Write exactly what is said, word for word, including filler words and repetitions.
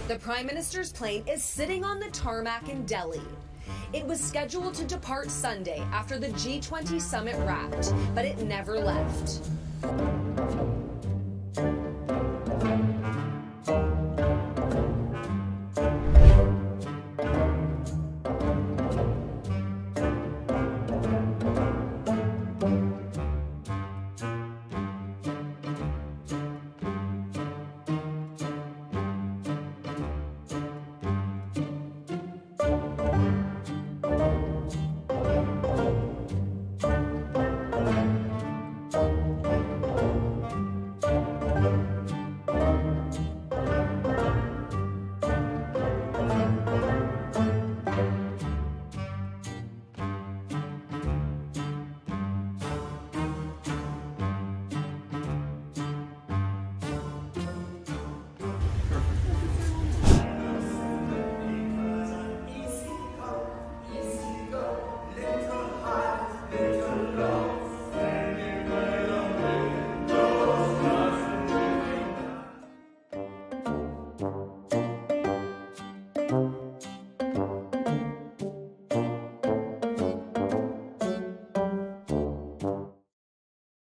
The Prime Minister's plane is sitting on the tarmac in Delhi. It was scheduled to depart Sunday after the G twenty summit wrapped, but it never left.